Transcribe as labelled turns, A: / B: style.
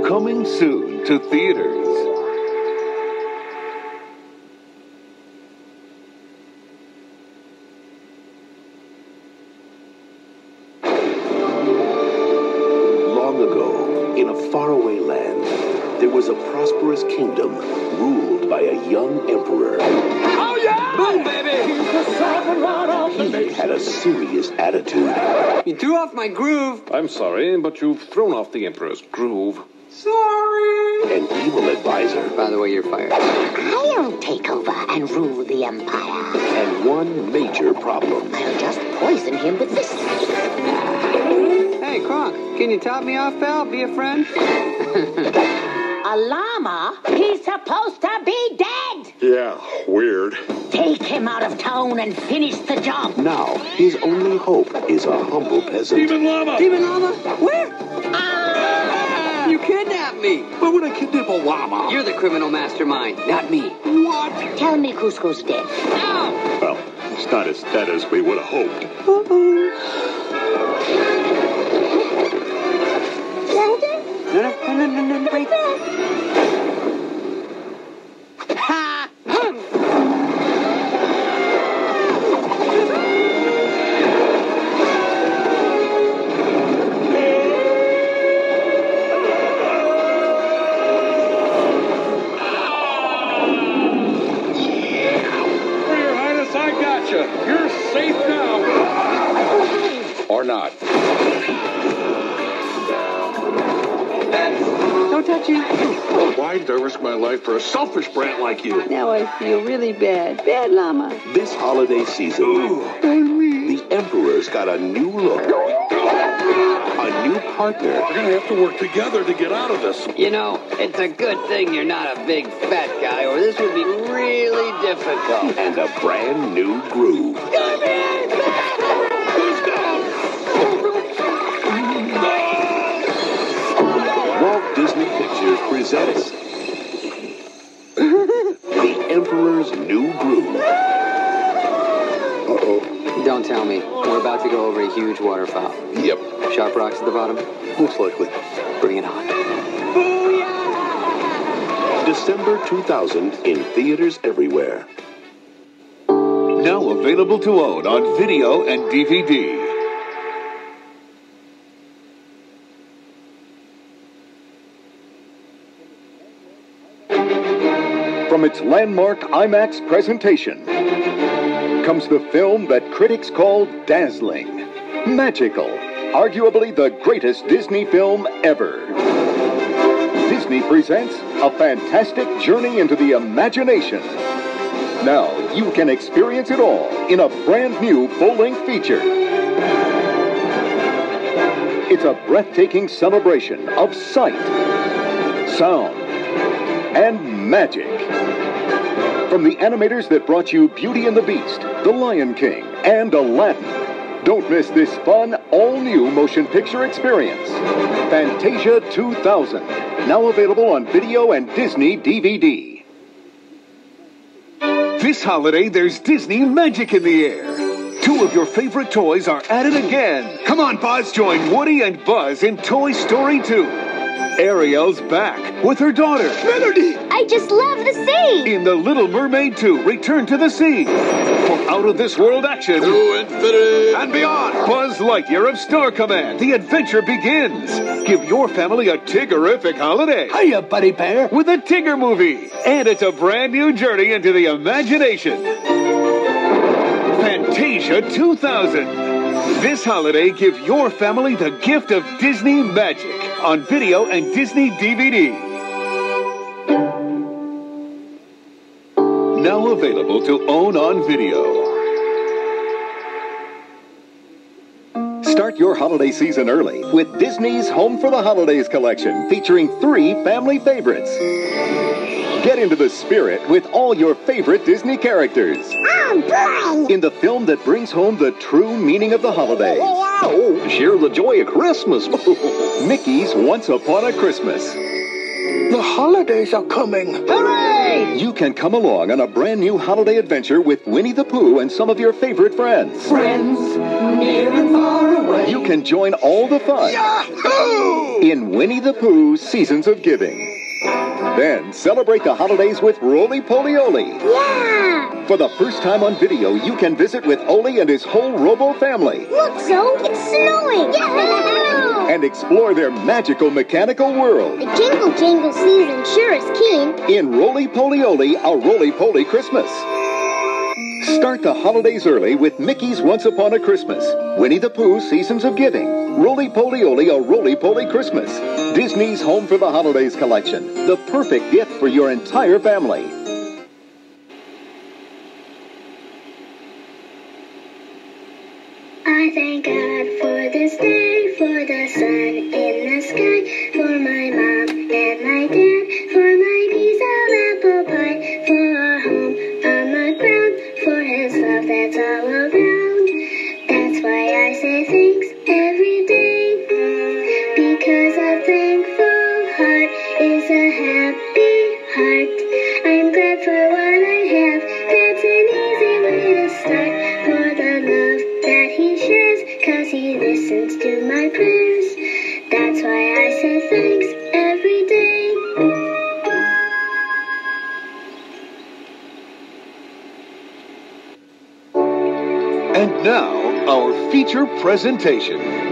A: Coming soon to theaters.
B: Long ago, in a faraway land, there was a prosperous kingdom ruled by a young emperor.
C: Oh, yeah!
D: Boom, baby!
B: He had a serious attitude.
D: You threw off my groove.
E: I'm sorry, but you've thrown off the Emperor's groove.
D: Sorry.
B: An evil advisor.
D: By the way, you're fired.
F: I'll take over and rule the empire.
B: And one major problem.
F: I'll just poison him with this.
D: Hey, Kronk, can you top me off, pal? Be a friend?
F: A llama? He's supposed to be dead!
G: Yeah, weird.
F: Take him out of town and finish the job.
B: Now, his only hope is a humble peasant.
C: Demon llama!
D: Demon llama? Where? Ah! You kidnapped me.
G: Why would I kidnap a llama?
D: You're the criminal mastermind, not me.
G: What?
F: Tell me Cusco's dead.
D: Ow!
G: Well, it's not as dead as we would have hoped.
D: No, wait. Ha!
C: Your Highness, I gotcha. You're safe now.
E: Or not.
D: Don't touch you.
G: Why did I risk my life for a selfish brat like you?
D: Now I feel really bad. Bad llama.
B: This holiday season, the emperor's got a new look, a new partner,
G: We're gonna have to work together to get out of this.
D: You know, it's a good thing you're not a big fat guy, or this would be really difficult.
B: and a brand new groove. Walt Disney Pictures presents The Emperor's New Groove.
G: Uh-oh.
D: Don't tell me. We're about to go over a huge waterfall.
G: Yep,
D: Sharp rocks at the bottom.
G: most likely.
D: Bring it on.
B: December 2000 in theaters everywhere.
A: Now available to own on video and DVD. From its landmark IMAX presentation comes the film that critics call dazzling, magical, arguably the greatest Disney film ever. Disney presents a fantastic journey into the imagination. Now you can experience it all in a brand new full-length feature. It's a breathtaking celebration of sight, sound, and magic. From the animators that brought you Beauty and the Beast, The Lion King, and Aladdin. Don't miss this fun, all-new motion picture experience. Fantasia 2000. Now available on video and Disney DVD. This holiday, there's Disney magic in the air. Two of your favorite toys are at it again. Come on, Buzz, join Woody and Buzz in Toy Story 2. Ariel's back with her daughter, Melody.
F: I just love the sea!
A: In The Little Mermaid 2, Return to the Sea. For out-of-this-world action
G: To infinity and beyond.
A: Buzz Lightyear of Star Command, the adventure begins. Give your family a Tiggerific holiday.
C: Hiya, Buddy Bear.
A: With a Tigger movie. And it's a brand new journey into the imagination. Fantasia 2000. This holiday, give your family the gift of Disney magic on video and Disney DVD. Now available to own on video. Start your holiday season early with Disney's Home for the Holidays collection, featuring 3 family favorites. Get into the spirit with all your favorite Disney characters.
F: Oh, boy!
A: In the film that brings home the true meaning of the holidays.
B: Oh, share the joy of Christmas.
A: Mickey's Once Upon a Christmas.
C: The holidays are coming.
F: Hooray!
A: You can come along on a brand new holiday adventure with Winnie the Pooh and some of your favorite friends.
F: Friends, near and far away.
A: you can join all the fun in Winnie the Pooh Seasons of Giving. Then celebrate the holidays with Roly-Poly-Oly.
H: Yeah!
A: For the first time on video, you can visit with Oli and his whole Robo family.
H: Look, Zoe, it's snowing! Yeah!
A: And explore their magical mechanical world.
H: The Jingle Jangle season sure is keen.
A: In Roly-Poly-Oly, a Roly-Poly Christmas. Start the holidays early with Mickey's Once Upon a Christmas, Winnie the Pooh Seasons of Giving, Roly-Poly-Oly, a Roly-Poly Christmas, Disney's Home for the Holidays collection, the perfect gift for your entire family.
H: I thank God for this day, for the sun in the sky, for my mom and my dad, for my piece of apple pie, for our home on the ground, for his love that's all around. That's why I say thanks every day, because a thankful heart is a happy heart. I'm glad for what I have, that's an easy way to start, for the love that he shares, 'cause he listens to my prayers. That's why I say thanks every day.
A: And now, our feature presentation.